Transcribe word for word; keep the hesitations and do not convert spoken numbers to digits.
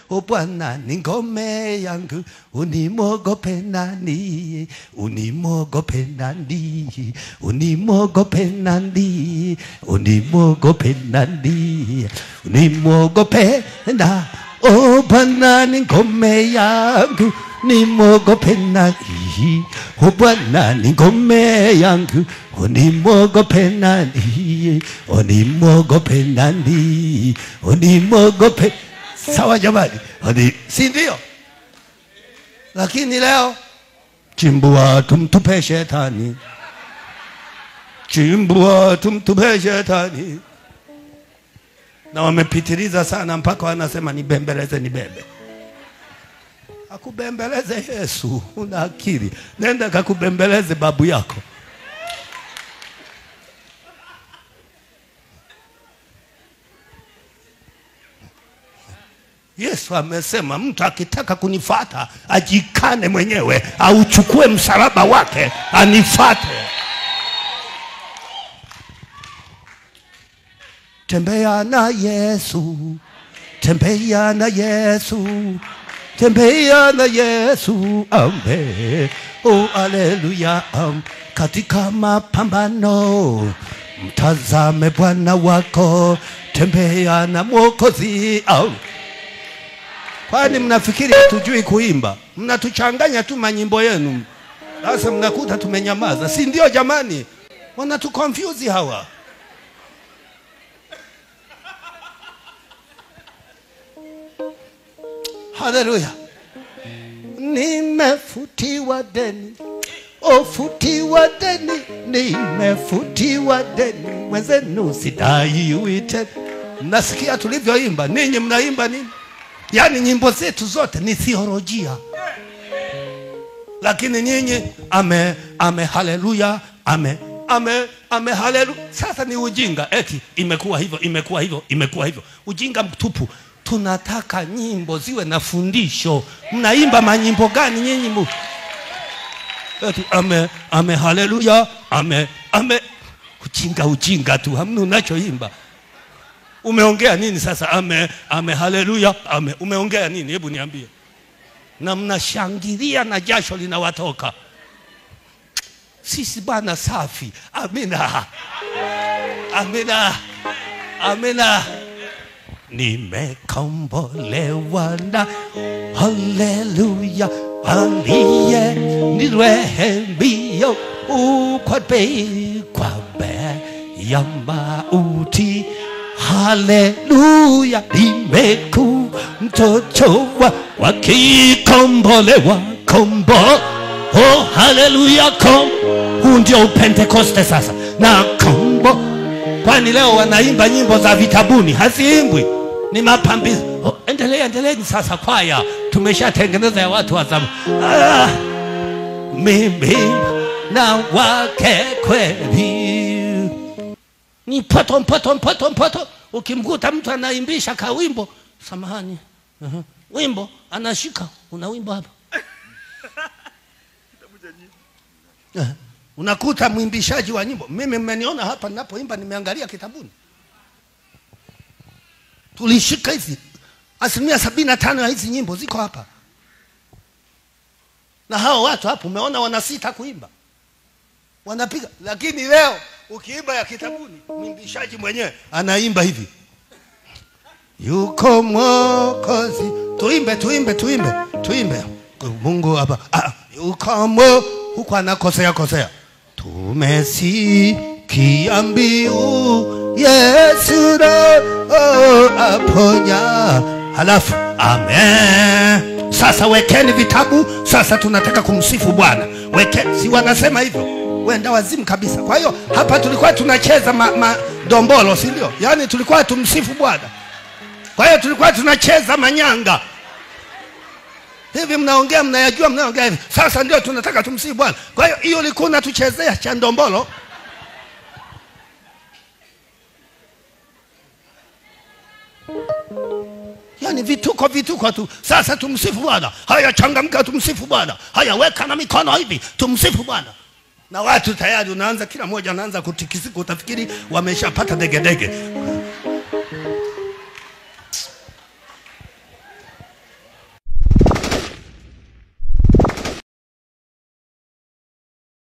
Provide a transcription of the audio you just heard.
O Bwana ni ngome yangu, unimogope nani? Unimogope nani? Unimogope nani? Unimogope nani? Unimogope na. O Bwana ni ngome yangu, unimogope nani? O Bwana ni ngome yangu, unimogope nani? Unimogope nani? Unimogope. Sawa jamani, hadi si ndio? Lakini leo chimbua tumtupe shetani, chimbua tumtupe shetani. Na wamepitiliza sana mpaka wanasema nibembeleze nibebe. Akubembeleze Yesu, una akili. Nenda kakubembeleze babu yako. Yesu amesema mtu akitaka kunifuata ajikane mwenyewe, auchukue msalaba wake anifuate. Tembea na Yesu, tembea na Yesu, tembea na Yesu, amen. Oh haleluya, um, katika mapambano mtazame Bwana wako, tembea na Mwokozi. Oh. Kwani mnafikiri tujui kuimba? Mnatuchanganya tu manyimbo yenu. Sasa mnakuta tumenyamaza. Si ndio jamani? Wanatu confuse hawa. Haleluya. Nimefutiwa deni. O futiwa deni. Nimefutiwa deni. Mwenzenu sidai uite. Mnasikia tulivyoimba? Ninyi mnaimba nini? Yani nyimbo zetu zote ni theolojia. Lakini nyinyi ame ame haleluya, ame ame ame haleluya. Sasa ni ujinga, eti imekuwa hivyo, imekuwa hivyo, imekuwa hivyo. Ujinga mtupu. Tunataka nyimbo ziwe na fundisho. Mnaimba manyimbo gani nyinyi mu? Eti ame ame haleluya, ame ame ujinga ujinga tu, hamna unachoimba. Umeongea nini sasa? Ame ame haleluya, ame umeongea nini? Hebu niambie. Na mnashangilia na jasho linawatoka. Sisi bana safi. Amina. Amina. Amina. Nimekombolewa na haleluya, aliye nirehemio kwa bei kwa bei ya mauti. Haleluya, nimeku mtoto wa kikombolewa kombo. Oh haleluya, kom. Huu ndio Pentekoste sasa. Na kombo. Kwani leo wanaimba nyimbo za vitabuni? Haziimbwi, ni mapambizo. Oh, endelea endeleeni sasa kwaya. Tumeshatengeneza ya watu wa zamani. Ah, mimi na wake kweli. Ni poto poto poto poto. Ukimkuta mtu anaimbisha ka wimbo, samahani, uh -huh. Wimbo anashika, una wimbo hapa. uh, unakuta mwimbishaji wa nyimbo. Mimi mmeniona hapa ninapoimba, nimeangalia kitabuni. Tulishika hizi asilimia sabini na tano ya hizi nyimbo ziko hapa. Na hao watu hapo umeona wanasita kuimba, wanapiga. Lakini leo ukiimba ya kitabuni, mwimbishaji mwenyewe anaimba hivi. Yuko Mwokozi. Tuimbe, tuimbe, tuimbe, tuimbe. Mungu hapa. Ah, yuko mo. Huko anakosea kosea. Tumesikia mbiu Yesu oh, aponya. Halafu amen. Sasa wekeni vitabu. Sasa tunataka kumsifu Bwana. Wekeni, si wanasema hivyo? Wenda wazimu kabisa. Kwa hiyo hapa tulikuwa tunacheza ma, ma dombolo, si ndio? Yaani tulikuwa tumsifu Bwana. Kwa hiyo tulikuwa tunacheza manyanga. Hivi mnaongea mnayajua mnaongea hivi. Sasa ndio tunataka tumsifu Bwana. Kwa hiyo hiyo ilikuwa tuchezea cha ndombolo. Yaani vituko vituko tu. Sasa tumsifu Bwana. Haya changamka tumsifu Bwana. Haya weka na mikono hivi tumsifu Bwana. Na watu tayari unaanza, kila mmoja anaanza kutikisika, utafikiri wameshapata degedege.